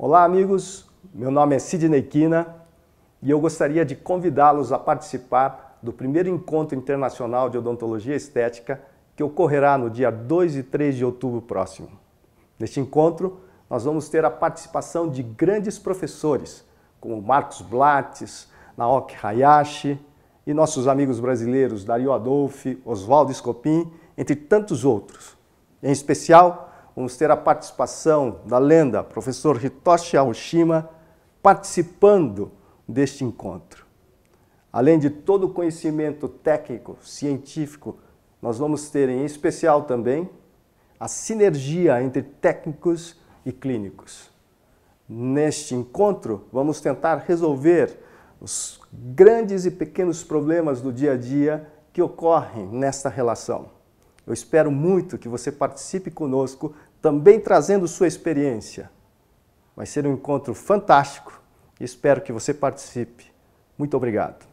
Olá, amigos. Meu nome é Sidney Quina e eu gostaria de convidá-los a participar do primeiro Encontro Internacional de Odontologia Estética que ocorrerá no dia 2 e 3 de outubro próximo. Neste encontro, nós vamos ter a participação de grandes professores, como Marcos Blattes, Naoki Hayashi e nossos amigos brasileiros Dario Adolfi, Oswaldo Scopin, entre tantos outros. Em especial, vamos ter a participação da lenda professor Hitoshi Aoshima participando deste encontro. Além de todo o conhecimento técnico, científico, nós vamos ter em especial também a sinergia entre técnicos e clínicos. Neste encontro, vamos tentar resolver os grandes e pequenos problemas do dia a dia que ocorrem nesta relação. Eu espero muito que você participe conosco, também trazendo sua experiência. Vai ser um encontro fantástico e espero que você participe. Muito obrigado.